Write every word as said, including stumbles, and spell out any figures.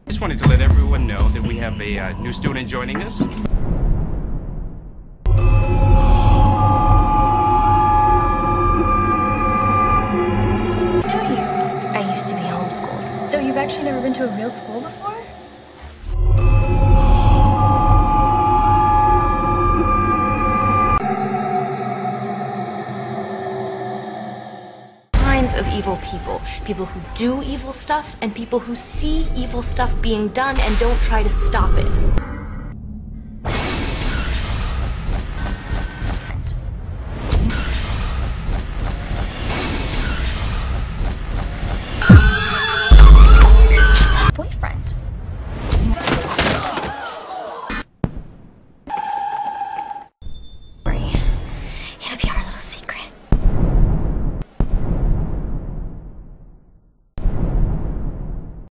Just wanted to let everyone know that we have a uh, new student joining us. I used to be homeschooled. So you've actually never been to a real school before? Kinds of evil people. People who do evil stuff and people who see evil stuff being done and don't try to stop it.